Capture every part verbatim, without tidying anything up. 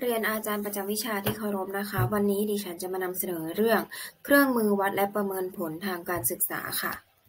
เรียนอาจารย์ประจำวิชาที่เคารพนะคะ วันนี้ดิฉันจะมานำเสนอเรื่องเครื่องมือวัดและประเมินผลทางการศึกษาค่ะ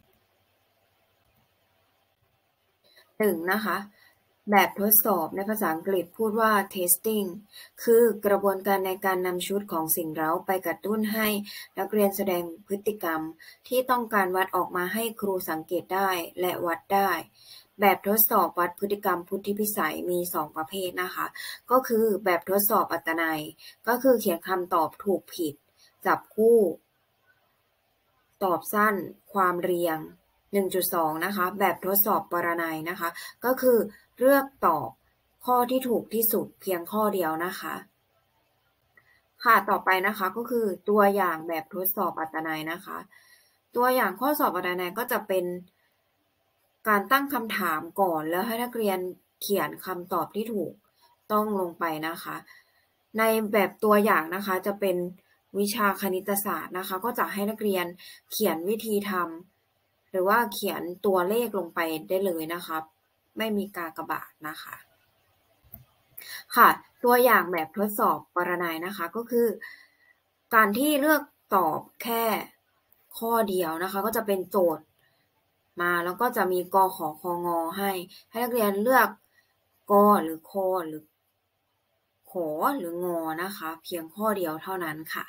หนึ่ง นะคะ แบบทดสอบในภาษาอังกฤษพูดว่า testing คือกระบวนการในการนำชุดของสิ่งเร้าไปกระตุ้นให้นักเรียนแสดงพฤติกรรมที่ต้องการวัดออกมาให้ครูสังเกตได้และวัดได้ แบบทดสอบวัดพฤติกรรมพุทธิพิสัยมีสองประเภทนะคะ ก็คือแบบทดสอบอัตนัย ก็คือเขียนคำตอบถูกผิด จับคู่ ตอบสั้น ความเรียง หนึ่งจุดสอง นะคะ แบบทดสอบปรนัยนะคะ ก็คือเลือกตอบข้อที่ถูกที่สุดเพียงข้อเดียวนะคะ ค่ะต่อไปนะคะก็คือตัวอย่างแบบทดสอบอัตนัยนะคะ ตัวอย่างข้อสอบอัตนัยก็จะเป็นการตั้งคำถามก่อนแล้วให้นักเรียนเขียนคำตอบที่ถูกต้องลงไปนะคะ ในแบบตัวอย่างนะคะจะเป็นวิชาคณิตศาสตร์นะคะ ก็จะให้นักเรียนเขียนวิธีทำหรือว่าเขียนตัวเลขลงไปได้เลยนะคะไม่มีกากบาทนะคะค่ะตัวอย่างแบบทดสอบปรนัยนะคะก็คือการที่เลือกตอบแค่ข้อเดียวนะคะก็จะเป็นโจทย์มาแล้วก็จะมีกขอคงให้ให้นักเรียนเลือกกหรือคหรือขอหรืองอนะคะเพียงข้อเดียวเท่านั้นค่ะ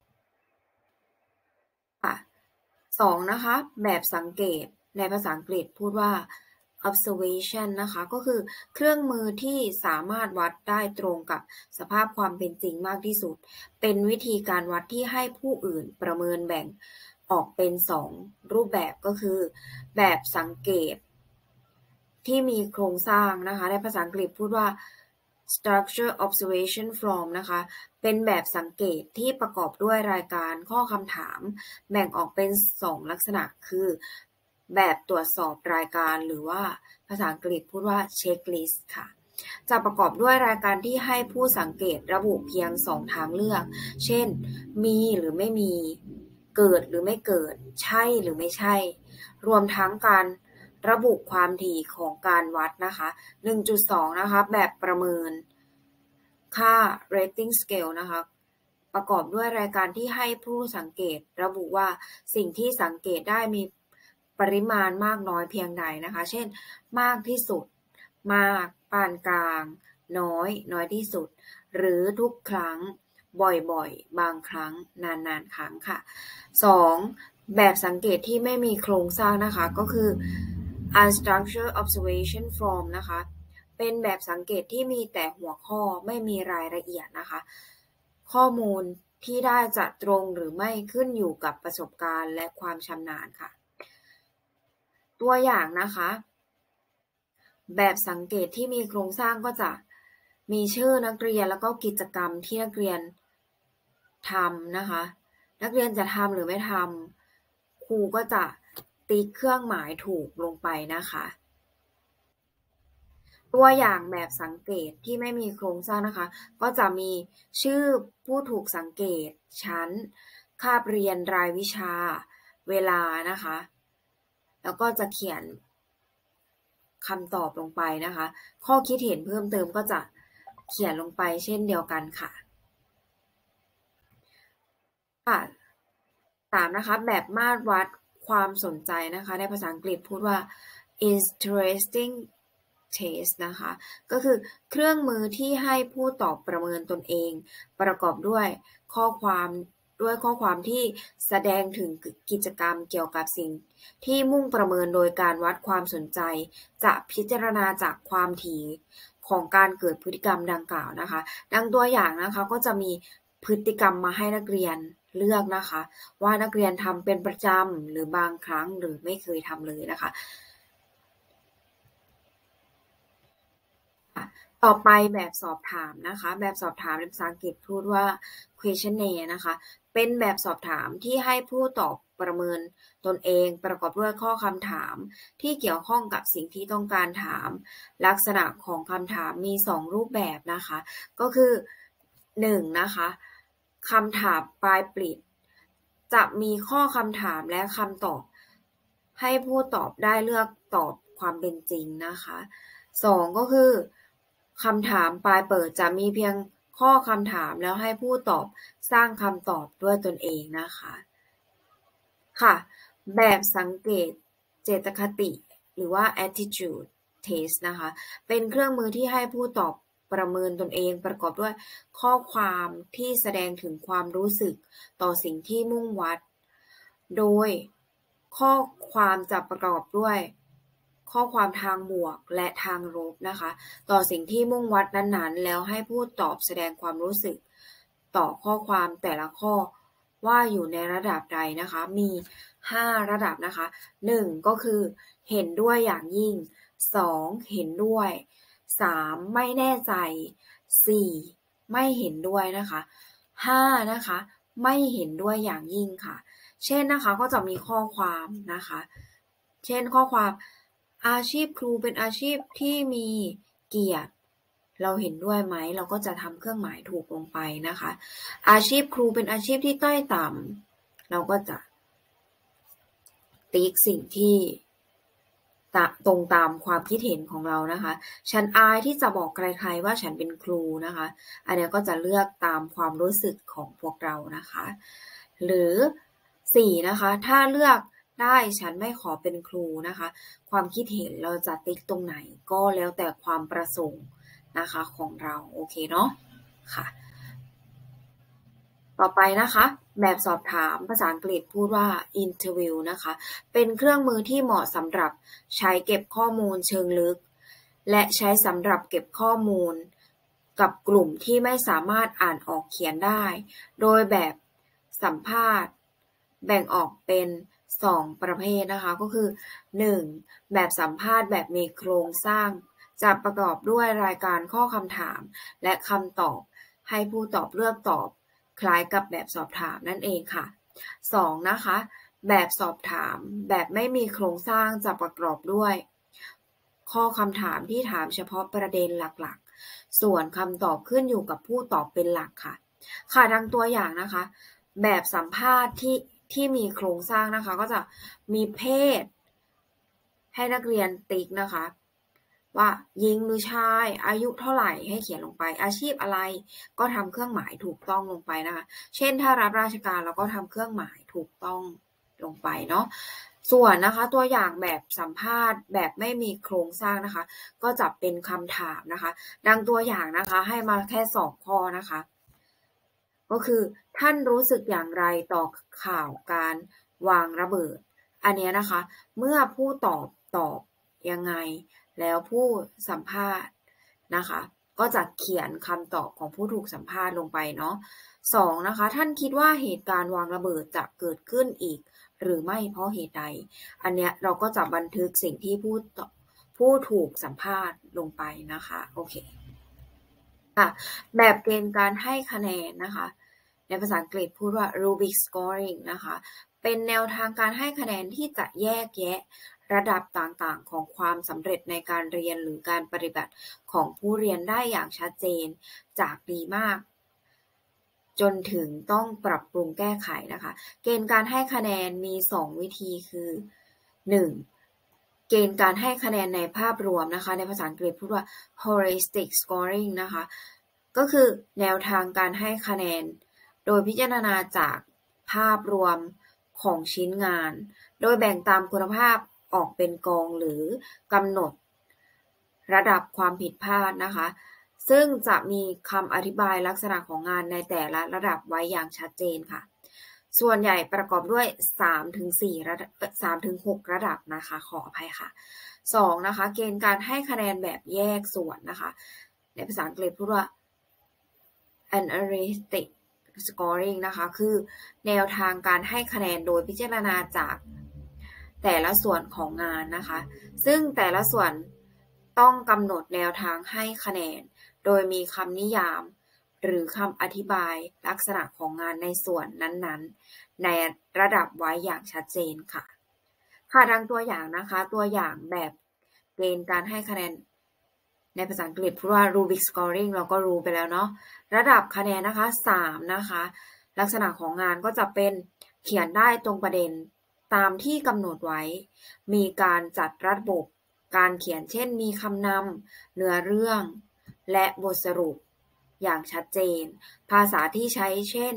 ค่ะสองนะคะแบบสังเกตในภาษาอังกฤษพูดว่า observation นะคะก็คือเครื่องมือที่สามารถวัดได้ตรงกับสภาพความเป็นจริงมากที่สุดเป็นวิธีการวัดที่ให้ผู้อื่นประเมินแบ่งออกเป็นสองรูปแบบก็คือแบบสังเกตที่มีโครงสร้างนะคะในภาษาอังกฤษพูดว่า structure observation from นะคะเป็นแบบสังเกตที่ประกอบด้วยรายการข้อคำถามแบ่งออกเป็นสองลักษณะคือแบบตรวจสอบรายการหรือว่าภาษาอังกฤษพูดว่า checklist ค่ะจะประกอบด้วยรายการที่ให้ผู้สังเกตระบุเพียงสองทางเลือกเช่นมีหรือไม่มีเกิดหรือไม่เกิดใช่หรือไม่ใช่รวมทั้งการระบุความถี่ของการวัดนะคะ หนึ่งจุดสอง นะคะแบบประเมินค่า rating scale นะคะประกอบด้วยรายการที่ให้ผู้สังเกตระบุว่าสิ่งที่สังเกตได้มีปริมาณมากน้อยเพียงใดนะคะเช่นมากที่สุดมากปานกลางน้อยน้อยที่สุดหรือทุกครั้งบ่อยๆบางครั้งนานๆครั้งค่ะสองแบบสังเกตที่ไม่มีโครงสร้างนะคะก็คือ unstructured observation from นะคะเป็นแบบสังเกตที่มีแต่หัวข้อไม่มีรายละเอียดนะคะข้อมูลที่ได้จะตรงหรือไม่ขึ้นอยู่กับประสบการณ์และความชำนาญค่ะตัวอย่างนะคะแบบสังเกตที่มีโครงสร้างก็จะมีชื่อนักเรียนแล้วก็กิจกรรมที่นักเรียนทำนะคะนักเรียนจะทำหรือไม่ทำครูก็จะติ๊กเครื่องหมายถูกลงไปนะคะตัวอย่างแบบสังเกตที่ไม่มีโครงสร้างนะคะก็จะมีชื่อผู้ถูกสังเกตชั้นคาบเรียนรายวิชาเวลานะคะแล้วก็จะเขียนคำตอบลงไปนะคะข้อคิดเห็นเพิ่มเติมก็จะเขียนลงไปเช่นเดียวกันค่ะค่ะสามนะคะแบบมาตรวัดความสนใจนะคะในภาษาอังกฤษพูดว่า interesting test นะคะก็คือเครื่องมือที่ให้ผู้ตอบประเมินตนเองประกอบด้วยข้อความด้วยข้อความที่แสดงถึงกิจกรรมเกี่ยวกับสิ่งที่มุ่งประเมินโดยการวัดความสนใจจะพิจารณาจากความถี่ของการเกิดพฤติกรรมดังกล่าวนะคะดังตัวอย่างนะคะก็จะมีพฤติกรรมมาให้นักเรียนเลือกนะคะว่านักเรียนทำเป็นประจำหรือบางครั้งหรือไม่เคยทำเลยนะคะต่อไปแบบสอบถามนะคะแบบสอบถามในภาษาอังกฤษพูดว่า questionnaire นะคะเป็นแบบสอบถามที่ให้ผู้ตอบประเมินตนเองประกอบด้วยข้อคำถามที่เกี่ยวข้องกับสิ่งที่ต้องการถามลักษณะของคำถามมีสองรูปแบบนะคะก็คือหนึ่งนะคะคำถามปลายปลิดจะมีข้อคำถามและคำตอบให้ผู้ตอบได้เลือกตอบความเป็นจริงนะคะสองก็คือคำถามปลายเปิดจะมีเพียงข้อคำถามแล้วให้ผู้ตอบสร้างคำตอบด้วยตนเองนะคะค่ะแบบสังเกตเจตคติหรือว่า attitude test นะคะเป็นเครื่องมือที่ให้ผู้ตอบประเมินตนเองประกอบด้วยข้อความที่แสดงถึงความรู้สึกต่อสิ่งที่มุ่งวัดโดยข้อความจะประกอบด้วยข้อความทางบวกและทางลบนะคะต่อสิ่งที่มุ่งวัดนั้นๆแล้วให้ผู้ตอบแสดงความรู้สึกต่อข้อความแต่ละข้อว่าอยู่ในระดับใดนะคะมีห้าระดับนะคะหนึ่งก็คือเห็นด้วยอย่างยิ่งสองเห็นด้วยสามไม่แน่ใจสี่ไม่เห็นด้วยนะคะห้านะคะไม่เห็นด้วยอย่างยิ่งค่ะเช่นนะคะก็จะมีข้อความนะคะเช่นข้อความอาชีพครูเป็นอาชีพที่มีเกียรติเราเห็นด้วยไหมเราก็จะทำเครื่องหมายถูกลงไปนะคะอาชีพครูเป็นอาชีพที่ต้อยต่ำเราก็จะติ๊กสิ่งที่ตรงตามความคิดเห็นของเรานะคะฉันอายที่จะบอกใครๆว่าฉันเป็นครูนะคะอันนี้ก็จะเลือกตามความรู้สึกของพวกเรานะคะหรือสี่นะคะถ้าเลือกได้ฉันไม่ขอเป็นครูนะคะความคิดเห็นเราจะติ๊กตรงไหนก็แล้วแต่ความประสงค์นะคะของเราโอเคเนาะค่ะต่อไปนะคะแบบสอบถามภาษาอังกฤษพูดว่า interview นะคะเป็นเครื่องมือที่เหมาะสำหรับใช้เก็บข้อมูลเชิงลึกและใช้สำหรับเก็บข้อมูลกับกลุ่มที่ไม่สามารถอ่านออกเขียนได้โดยแบบสัมภาษณ์แบ่งออกเป็นสองประเภทนะคะก็คือหนึ่งแบบสัมภาษณ์แบบมีโครงสร้างจะประกอบด้วยรายการข้อคำถามและคำตอบให้ผู้ตอบเลือกตอบคล้ายกับแบบสอบถามนั่นเองค่ะสองนะคะแบบสอบถามแบบไม่มีโครงสร้างจะประกอบด้วยข้อคำถามที่ถามเฉพาะประเด็นหลักๆส่วนคำตอบขึ้นอยู่กับผู้ตอบเป็นหลักค่ะค่ะดังตัวอย่างนะคะแบบสัมภาษณ์ที่ที่มีโครงสร้างนะคะก็จะมีเพศให้นักเรียนติ๊กนะคะว่าหญิงหรือชายอายุเท่าไหร่ให้เขียนลงไปอาชีพอะไรก็ทำเครื่องหมายถูกต้องลงไปนะคะเช่นถ้ารับราชการเราก็ทำเครื่องหมายถูกต้องลงไปเนาะส่วนนะคะตัวอย่างแบบสัมภาษณ์แบบไม่มีโครงสร้างนะคะก็จะเป็นคำถามนะคะดังตัวอย่างนะคะให้มาแค่สองข้อนะคะก็คือท่านรู้สึกอย่างไรต่อข่าวการวางระเบิดอันนี้นะคะเมื่อผู้ตอบตอบยังไงแล้วผู้สัมภาษณ์นะคะก็จะเขียนคำตอบของผู้ถูกสัมภาษณ์ลงไปเนาะสองนะคะท่านคิดว่าเหตุการณ์วางระเบิดจะเกิดขึ้นอีกหรือไม่เพราะเหตุใดอันเนี้ยเราก็จะบันทึกสิ่งที่ผู้ผู้ถูกสัมภาษณ์ลงไปนะคะโอเคค่ะแบบเกณฑ์การให้คะแนนนะคะในภาษาอังกฤษพูดว่า rubric scoring นะคะเป็นแนวทางการให้คะแนนที่จะแยกแยะระดับต่างๆของความสำเร็จในการเรียนหรือการปฏิบัติของผู้เรียนได้อย่างชัดเจนจากดีมากจนถึงต้องปรับปรุงแก้ไขนะคะเกณฑ์การให้คะแนนมีสองวิธีคือ หนึ่ง. เกณฑ์การให้คะแนนในภาพรวมนะคะในภาษาอังกฤษพูดว่า holistic scoring นะคะก็คือแนวทางการให้คะแนนโดยพิจารณาจากภาพรวมของชิ้นงานโดยแบ่งตามคุณภาพออกเป็นกองหรือกำหนดระดับความผิดพลาดนะคะซึ่งจะมีคำอธิบายลักษณะของงานในแต่ละระดับไว้อย่างชัดเจนค่ะส่วนใหญ่ประกอบด้วย สามถึงสี่ ระดับ สามถึงหก ระดับนะคะขออภัยค่ะสองนะคะเกณฑ์การให้คะแนนแบบแยกส่วนนะคะในภาษาอังกฤษพูดว่า analytic scoring นะคะคือแนวทางการให้คะแนนโดยพิจารณาจากแต่ละส่วนของงานนะคะซึ่งแต่ละส่วนต้องกำหนดแนวทางให้คะแนนโดยมีคำนิยามหรือคำอธิบายลักษณะของงานในส่วนนั้นๆในระดับไว้อย่างชัดเจนค่ะค่ะดังตัวอย่างนะคะตัวอย่างแบบเกณฑ์การให้คะแนนในภาษาอังกฤษพูดว่า rubric scoring เราก็รู้ไปแล้วเนาะระดับคะแนนนะคะสามนะคะลักษณะของงานก็จะเป็นเขียนได้ตรงประเด็นตามที่กำหนดไว้มีการจัดระบบการเขียนเช่นมีคำนำเนื้อเรื่องและบทสรุปอย่างชัดเจนภาษาที่ใช้เช่น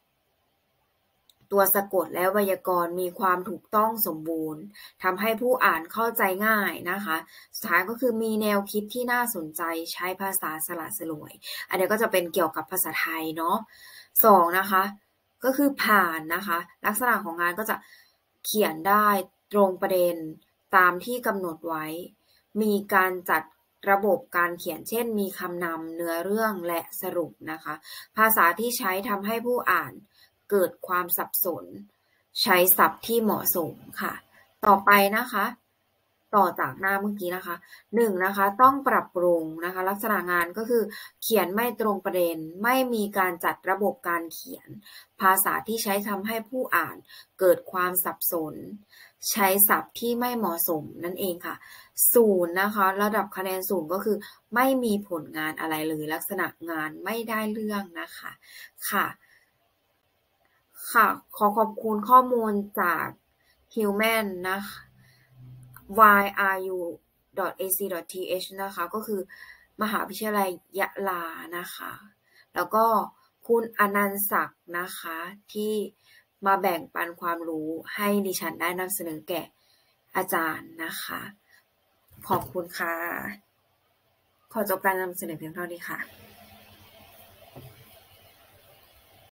ตัวสะกดและไวยากรณ์มีความถูกต้องสมบูรณ์ทำให้ผู้อ่านเข้าใจง่ายนะคะสุดท้ายก็คือมีแนวคิดที่น่าสนใจใช้ภาษาสละสลวยอันนี้ก็จะเป็นเกี่ยวกับภาษาไทยเนาะสองนะคะก็คือผ่านนะคะลักษณะของงานก็จะเขียนได้ตรงประเด็นตามที่กำหนดไว้มีการจัดระบบการเขียนเช่นมีคำนำเนื้อเรื่องและสรุปนะคะภาษาที่ใช้ทำให้ผู้อ่านเกิดความสับสนใช้ศัพท์ที่เหมาะสมค่ะต่อไปนะคะต่อจากหน้าเมื่อกี้นะคะหนึ่งนะคะต้องปรับปรุงนะคะลักษณะงานก็คือเขียนไม่ตรงประเด็นไม่มีการจัดระบบการเขียนภาษาที่ใช้ทำให้ผู้อ่านเกิดความสับสนใช้ศัพท์ที่ไม่เหมาะสมนั่นเองค่ะศูนย์นะคะระดับคะแนนศูนย์ก็คือไม่มีผลงานอะไรเลยลักษณะงานไม่ได้เรื่องนะคะค่ะค่ะขอขอบคุณข้อมูลจาก Human นะคะ วาย อาร์ ยู ดอท เอ ซี ดอท ที เอช นะคะก็คือมหาวิทยาลัยยะลานะคะแล้วก็คุณอนันต์ศักดิ์นะคะที่มาแบ่งปันความรู้ให้ดิฉันได้นำเสนอแก่อาจารย์นะคะขอบคุณค่ะขอจบการนำเสนอเพียงเท่านี้ค่ะ